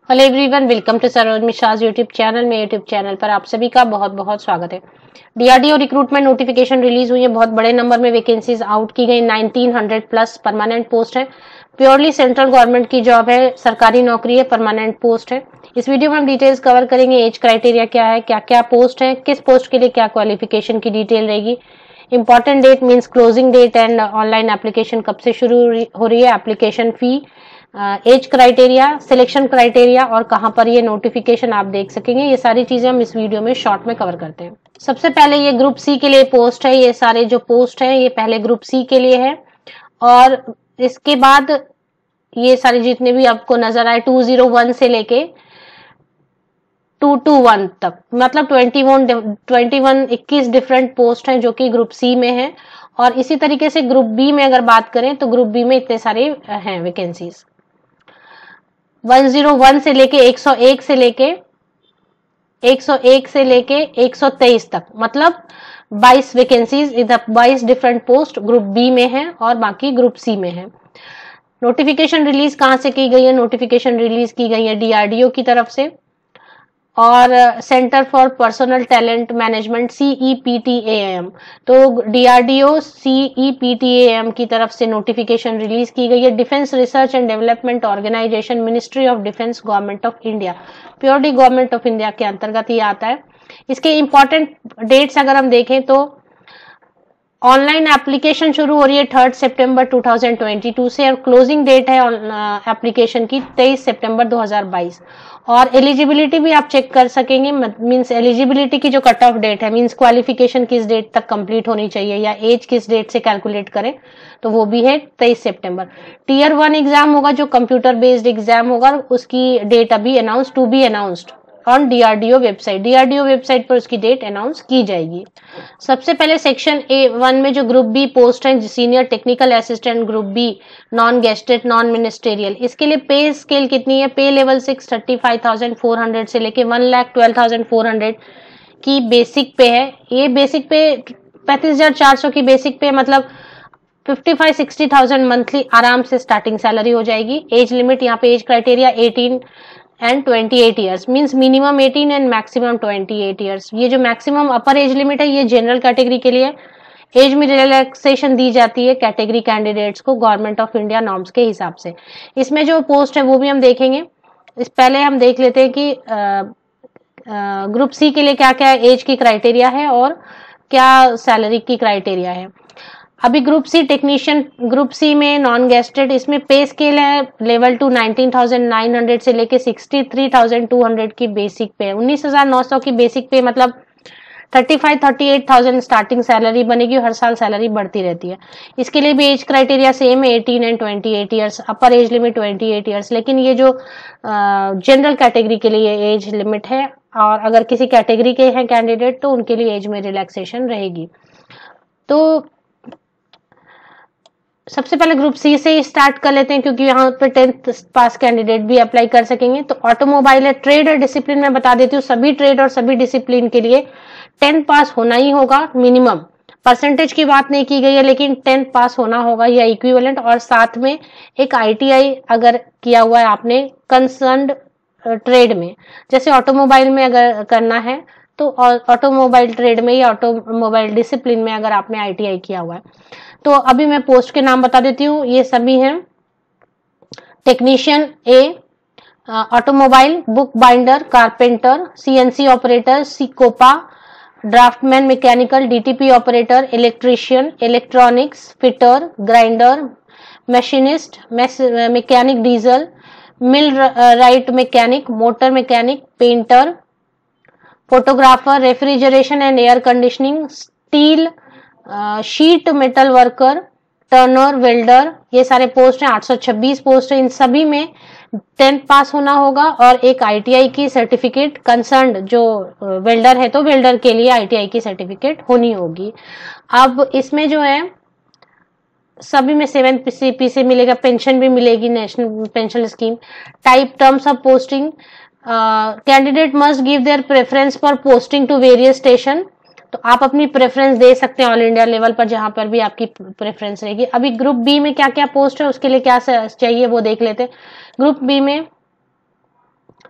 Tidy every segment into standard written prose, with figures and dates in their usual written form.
Hello everyone, welcome to Saroj Mishra's YouTube channel. में YouTube channel पर आप सभी का बहुत बहुत स्वागत है। डीआरडीओ रिक्रूटमेंट नोटिफिकेशन रिलीज हुई है। बहुत बड़े नंबर में वैकेंसीज आउट की गई। 1900 प्लस परमानेंट पोस्ट है। प्योरली सेंट्रल गवर्नमेंट की जॉब है, सरकारी नौकरी है, परमानेंट पोस्ट है। इस वीडियो में हम डिटेल्स कवर करेंगे। एज क्राइटेरिया क्या है, क्या क्या पोस्ट है, किस पोस्ट के लिए क्या क्वालिफिकेशन की डिटेल रहेगी, important date means closing date and online application कब से शुरू हो रही है, application fee, age criteria, selection criteria और कहां पर ये नोटिफिकेशन आप देख सकेंगे। ये सारी चीजें हम इस वीडियो में शॉर्ट में कवर करते हैं। सबसे पहले ये ग्रुप सी के लिए पोस्ट है। ये सारे जो पोस्ट है ये पहले ग्रुप सी के लिए है और इसके बाद ये सारे जितने भी आपको नजर आए 201 से लेके 221 तक, मतलब 21 डिफरेंट पोस्ट हैं जो कि ग्रुप सी में है। और इसी तरीके से ग्रुप बी में अगर बात करें तो ग्रुप बी में इतने सारे हैं वैकेंसीज। 101 से लेके 101 से लेके 123 तक, मतलब 22 वैकेंसीज, इधर 22 डिफरेंट पोस्ट ग्रुप बी में है और बाकी ग्रुप सी में है। नोटिफिकेशन रिलीज कहां से की गई है? नोटिफिकेशन रिलीज की गई है डीआरडीओ की तरफ से और centre for personnel talent management CEPTAM। तो डीआरडीओ CEPTAM की तरफ से नोटिफिकेशन रिलीज की गई है। Defence research and development organisation, ministry of defence, government of India, purely government of India के अंतर्गत ये आता है। इसके इंपॉर्टेंट डेट्स अगर हम देखें तो ऑनलाइन एप्लीकेशन शुरू हो रही है 3 सितंबर 2022 से और क्लोजिंग डेट है एप्लीकेशन की 23 सितंबर 2022। और एलिजिबिलिटी भी आप चेक कर सकेंगे, मींस एलिजिबिलिटी की जो कट ऑफ डेट है, मींस क्वालिफिकेशन किस डेट तक कंप्लीट होनी चाहिए या एज किस डेट से कैलकुलेट करें, तो वो भी है 23 सितंबर। टीयर 1 एग्जाम होगा जो कंप्यूटर बेस्ड एग्जाम होगा, उसकी डेट अभी announce to be announced on DRDO website. DRDO website पर उसकी डेट अनाउंस की जाएगी। सबसे पहले सेक्शन A1 में जो ग्रुप बी पोस्ट है, senior technical assistant group B, non gazetted, non ministerial, इसके लिए पे स्केल कितनी है? पे लेवल 6 35,400 से लेके 1,12,400 की बेसिक पे है। ये बेसिक पे 35,400 की बेसिक पे, मतलब 55-60,000 मंथली आराम से स्टार्टिंग सैलरी हो जाएगी। एज लिमिट यहाँ पे age criteria 18 and 28 years, means minimum 18 and maximum 28 years. ये जो मैक्सिमम अपर एज लिमिट है ये जनरल कैटेगरी के लिए। एज में रिलैक्सेशन दी जाती है कैटेगरी कैंडिडेट्स को गवर्नमेंट ऑफ इंडिया नॉर्म्स के हिसाब से। इसमें जो पोस्ट है वो भी हम देखेंगे। इस पहले हम देख लेते हैं कि ग्रुप सी के लिए क्या क्या एज की क्राइटेरिया है और क्या सैलरी की क्राइटेरिया है। अभी group C technician, group C में नॉन गेस्टेड, इसमें पे स्केल है लेवल 2 19,900 से लेके 63,200 की बेसिक पे, 19,900 की बेसिक पे, मतलब 35-38,000 स्टार्टिंग सैलरी बनेगी। हर साल सैलरी बढ़ती रहती है। इसके लिए भी एज क्राइटेरिया सेम है 18 and 28 years, upper age limit 28 years. लेकिन ये जो जनरल कैटेगरी के लिए एज लिमिट है और अगर किसी कैटेगरी के हैं कैंडिडेट तो उनके लिए एज में रिलैक्सेशन रहेगी। तो सबसे पहले ग्रुप सी से ही स्टार्ट कर लेते हैं क्योंकि यहाँ पे 10th पास कैंडिडेट भी अप्लाई कर सकेंगे। तो ऑटोमोबाइल है, ट्रेड और डिसिप्लिन में बता देती हूँ। सभी ट्रेड और सभी डिसिप्लिन के लिए 10th पास होना ही होगा मिनिमम। परसेंटेज की बात नहीं की गई है लेकिन 10th पास होना होगा या इक्विवेलेंट, और साथ में एक ITI अगर किया हुआ है आपने कंसर्न्ड ट्रेड में, जैसे ऑटोमोबाइल में अगर करना है तो ऑटोमोबाइल ट्रेड में या ऑटोमोबाइल डिसिप्लिन में अगर आपने ITI किया हुआ है। तो अभी मैं पोस्ट के नाम बता देती हूँ। ये सभी हैं technician A, automobile, book binder, carpenter, CNC operator, COPA, draftsman mechanical, DTP operator, electrician, electronics, fitter, grinder, machinist, mechanic diesel, millwright mechanic, motor mechanic, painter, photographer, refrigeration and air conditioning, steel, sheet metal worker, turner, welder, ये सारे post हैं। 826 post है। इन सभी में 10th पास होना होगा और एक ITI की सर्टिफिकेट, कंसर्न्ड जो वेल्डर है तो वेल्डर के लिए ITI की सर्टिफिकेट होनी होगी। अब इसमें जो है सभी में 7 CP से मिलेगा, पेंशन भी मिलेगी, national pension scheme. Type, terms of posting, candidate must give their preference for posting to various station. तो आप अपनी प्रेफरेंस दे सकते हैं ऑल इंडिया लेवल पर, जहां पर भी आपकी प्रेफरेंस रहेगी। अभी ग्रुप बी में क्या क्या पोस्ट है, उसके लिए क्या चाहिए वो देख लेते हैं। ग्रुप बी में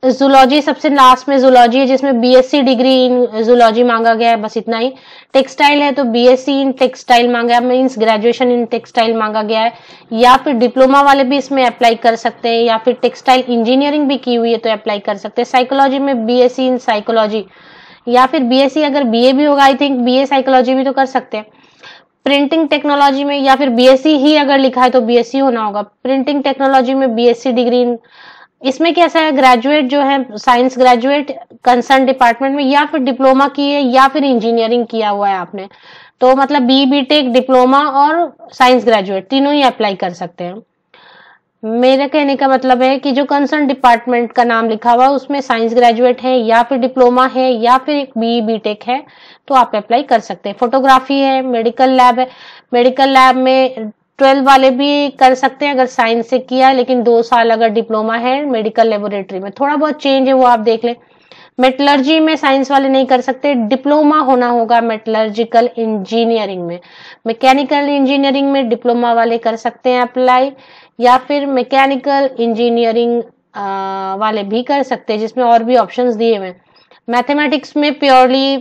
जूलॉजी सबसे लास्ट में जूलॉजी है, जिसमें बीएससी डिग्री इन जूलॉजी मांगा गया है, बस इतना ही। टेक्सटाइल है तो बीएससी इन टेक्सटाइल मांगा है, मीन्स ग्रेजुएशन इन टेक्सटाइल मांगा गया है। या फिर डिप्लोमा वाले भी इसमें अप्लाई कर सकते हैं, या फिर टेक्सटाइल इंजीनियरिंग भी की हुई है तो अप्लाई कर सकते हैं। साइकोलॉजी में बीएससी इन साइकोलॉजी, या फिर बीएससी अगर बीए भी होगा, आई थिंक बीए साइकोलॉजी भी तो कर सकते हैं। प्रिंटिंग टेक्नोलॉजी में, या फिर बीएससी ही अगर लिखा है तो बीएससी होना होगा। प्रिंटिंग टेक्नोलॉजी में बीएससी डिग्री, इसमें कैसा है, ग्रेजुएट जो है साइंस ग्रेजुएट कंसर्न डिपार्टमेंट में, या फिर डिप्लोमा की है, या फिर इंजीनियरिंग किया हुआ है आपने, तो मतलब बीटेक डिप्लोमा और साइंस ग्रेजुएट तीनों ही अप्लाई कर सकते हैं। मेरे कहने का मतलब है कि जो कंसर्न डिपार्टमेंट का नाम लिखा हुआ है उसमें साइंस ग्रेजुएट है, या फिर डिप्लोमा है, या फिर बीटेक है, तो आप अप्लाई कर सकते हैं। फोटोग्राफी है, मेडिकल लैब है, मेडिकल लैब में 12 वाले भी कर सकते हैं अगर साइंस से किया है, लेकिन 2 साल अगर डिप्लोमा है मेडिकल लेबोरेटरी में, थोड़ा बहुत चेंज है वो आप देख लें। मेटलर्जी में साइंस वाले नहीं कर सकते, डिप्लोमा होना होगा मेटलर्जिकल इंजीनियरिंग में। मैकेनिकल इंजीनियरिंग में डिप्लोमा वाले कर सकते हैं अप्लाई, या फिर मैकेनिकल इंजीनियरिंग वाले भी कर सकते हैं, जिसमें और भी ऑप्शंस दिए हुए हैं। मैथमेटिक्स में प्योरली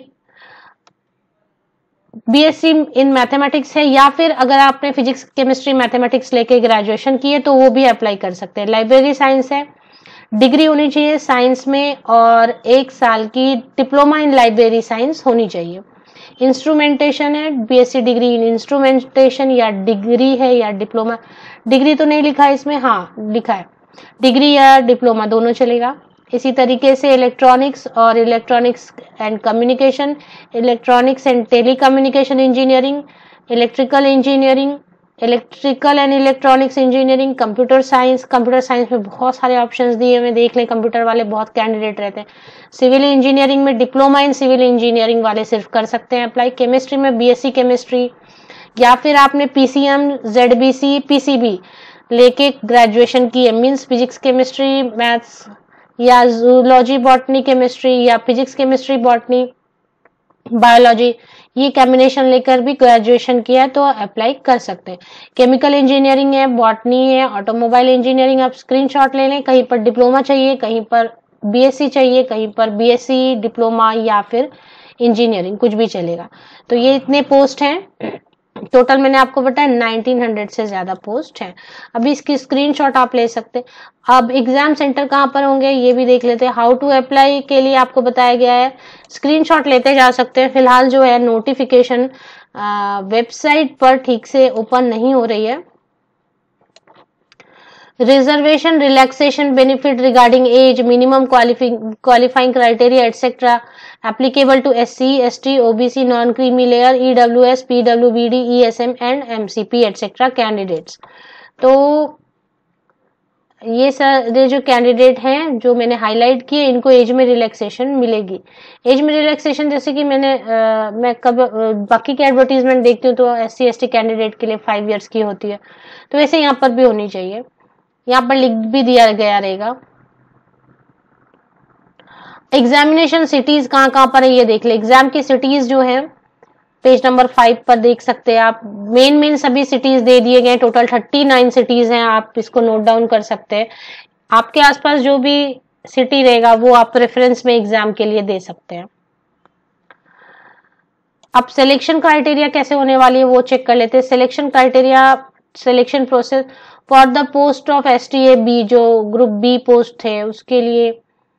बीएससी इन मैथमेटिक्स है, या फिर अगर आपने फिजिक्स केमिस्ट्री मैथमेटिक्स लेके ग्रेजुएशन की है तो वो भी अप्लाई कर सकते हैं। लाइब्रेरी साइंस है, डिग्री होनी चाहिए साइंस में, और 1 साल की डिप्लोमा इन लाइब्रेरी साइंस होनी चाहिए। इंस्ट्रूमेंटेशन है, बीएससी डिग्री इन इंस्ट्रूमेंटेशन, या डिग्री है या डिप्लोमा, डिग्री तो नहीं लिखा है इसमें, हाँ लिखा है डिग्री या डिप्लोमा दोनों चलेगा। इसी तरीके से इलेक्ट्रॉनिक्स और electronics and communication, electronics and telecommunication engineering, electrical engineering, electrical and electronics engineering, computer science में बहुत सारे ऑप्शंस दिए हुए, देख लें, कंप्यूटर वाले बहुत कैंडिडेट रहते हैं। सिविल इंजीनियरिंग में डिप्लोमा इन सिविल इंजीनियरिंग वाले सिर्फ कर सकते हैं अप्लाई। केमिस्ट्री में बीएससी केमिस्ट्री, या फिर आपने पीसीएम जेडबीसी पीसीबी लेके ग्रेजुएशन की है, मीन्स फिजिक्स केमिस्ट्री मैथ्स, या जूलॉजी बॉटनी केमिस्ट्री, या फिजिक्स केमिस्ट्री बॉटनी बायोलॉजी, ये कॉम्बिनेशन लेकर भी ग्रेजुएशन किया है तो अप्लाई कर सकते हैं। केमिकल इंजीनियरिंग है, बॉटनी है, ऑटोमोबाइल इंजीनियरिंग, आप स्क्रीनशॉट ले लें, कहीं पर डिप्लोमा चाहिए, कहीं पर बीएससी चाहिए, कहीं पर बीएससी डिप्लोमा, या फिर इंजीनियरिंग, कुछ भी चलेगा। तो ये इतने पोस्ट हैं टोटल, मैंने आपको बताया 1900 से ज्यादा पोस्ट है। अभी इसकी स्क्रीनशॉट आप ले सकते हैं। अब एग्जाम सेंटर कहाँ पर होंगे ये भी देख लेते हैं। हाउ टू अप्लाई के लिए आपको बताया गया है, स्क्रीनशॉट लेते जा सकते हैं। फिलहाल जो है नोटिफिकेशन वेबसाइट पर ठीक से ओपन नहीं हो रही है। Reservation relaxation benefit regarding age, minimum qualifying criteria etcetera applicable to SC, ST, OBC, non-creamy layer, EWS, PWBD, ESM and MCP etc. Candidates. तो ये सारे जो कैंडिडेट हैं जो मैंने हाईलाइट किए, इनको एज में रिलैक्सेशन मिलेगी। एज में रिलैक्सेशन जैसे कि मैं कब बाकी के एडवर्टीजमेंट देखती हूँ तो SC, ST कैंडिडेट के लिए 5 इयर्स की होती है, तो वैसे यहाँ पर भी होनी चाहिए। यहाँ पर लिख भी दिया गया रहेगा। एग्जामिनेशन सिटीज कहाँ पर है ये देख ले। एग्जाम की सिटीज जो है पेज नंबर 5 पर देख सकते हैं आप। मेन सभी सिटीज दे दिए गए, टोटल 39 सिटीज हैं, आप इसको नोट डाउन कर सकते हैं। आपके आसपास जो भी सिटी रहेगा वो आप रेफरेंस में एग्जाम के लिए दे सकते हैं। अब सिलेक्शन क्राइटेरिया कैसे होने वाली है वो चेक कर लेते हैं। Selection criteria, selection process for the post of STA-B, जो ग्रुप बी पोस्ट थे उसके लिए,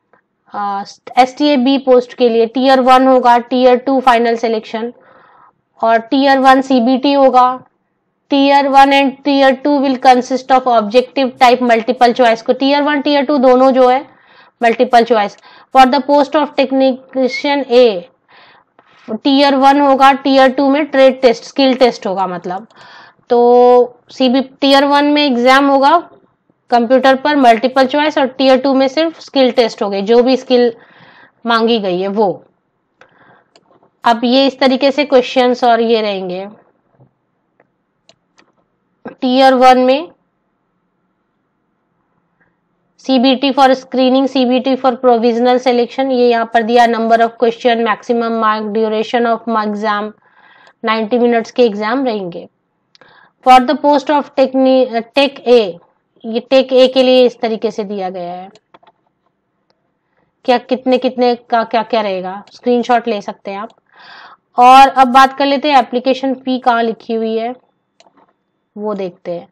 STA-B पोस्ट के लिए टीयर 1 होगा, टीयर 2 फाइनल सिलेक्शन, और टीयर 1 CBT होगा। Tier 1 and tier 2 will consist of objective type multiple choice को, टीयर 1 टीयर 2 दोनों जो है multiple choice. For the post of technician A, tier 1 होगा, टीयर 2 में ट्रेड टेस्ट, स्किल टेस्ट होगा मतलब। तो टीयर 1 में एग्जाम होगा कंप्यूटर पर मल्टीपल चॉइस, और टीयर 2 में सिर्फ स्किल टेस्ट हो गई, जो भी स्किल मांगी गई है वो। अब ये इस तरीके से क्वेश्चंस और ये रहेंगे। टीयर 1 में CBT for screening, CBT for provisional selection, ये यहाँ पर दिया। Number of question, maximum mark, duration of exam, 90 minutes के एग्जाम रहेंगे। For the post of tech A, ये टेक A के लिए इस तरीके से दिया गया है। क्या कितने कितने का क्या क्या रहेगा, स्क्रीनशॉट ले सकते हैं आप। और अब बात कर लेते हैं एप्लीकेशन फी कहाँ लिखी हुई है, वो देखते हैं।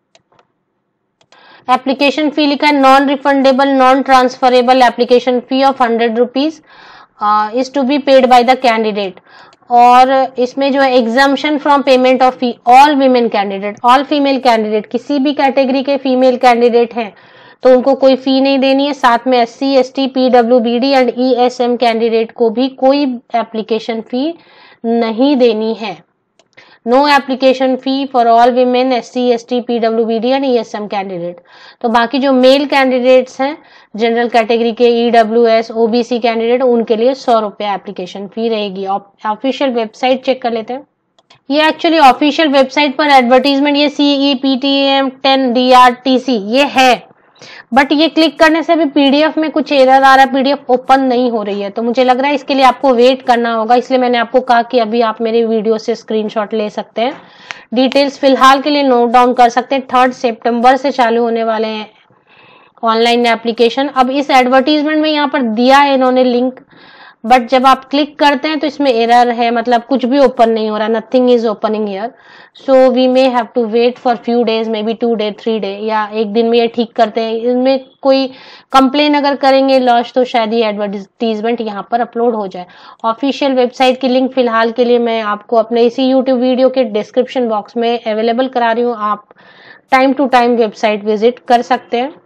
एप्लीकेशन फी लिखा है non refundable non transferable application fee of 100 rupees is to be paid by the candidate. और इसमें जो है exemption from payment of fee all women candidate, all female candidate, किसी भी कैटेगरी के फीमेल कैंडिडेट हैं तो उनको कोई फी नहीं देनी है। साथ में SC ST PWBD and ESM candidate को भी कोई एप्लीकेशन फी नहीं देनी है। No application fee for all women SC ST PWBD and ESM candidate. तो बाकी जो मेल कैंडिडेट्स हैं जनरल कैटेगरी के EWS OBC कैंडिडेट, उनके लिए 100 रुपया एप्लीकेशन फी रहेगी। ऑफिशियल वेबसाइट चेक कर लेते हैं। ये एक्चुअली ऑफिशियल वेबसाइट पर एडवर्टीजमेंट ये CEPTM 10 DRTC ये है, बट ये क्लिक करने से भी PDF में कुछ एरर आ रहा है, PDF ओपन नहीं हो रही है। तो मुझे लग रहा है इसके लिए आपको वेट करना होगा, इसलिए मैंने आपको कहा कि अभी आप मेरे वीडियो से स्क्रीनशॉट ले सकते हैं। डिटेल्स फिलहाल के लिए नोट डाउन कर सकते हैं। 3 सितंबर से चालू होने वाले हैं ऑनलाइन एप्लीकेशन। अब इस एडवर्टीजमेंट में यहाँ पर दिया है इन्होंने लिंक, बट जब आप क्लिक करते हैं तो इसमें एरर है, मतलब कुछ भी ओपन नहीं हो रहा, nothing is opening here. So we may have to wait for few days, maybe 2 day 3 day, या एक दिन में ये ठीक करते हैं। इसमें कोई कंप्लेन अगर करेंगे लॉस तो शायद ये एडवर्टीजमेंट यहाँ पर अपलोड हो जाए। ऑफिशियल वेबसाइट की लिंक फिलहाल के लिए मैं आपको अपने इसी यूट्यूब वीडियो के डिस्क्रिप्शन बॉक्स में अवेलेबल करा रही हूँ, आप time to time website visit कर सकते हैं।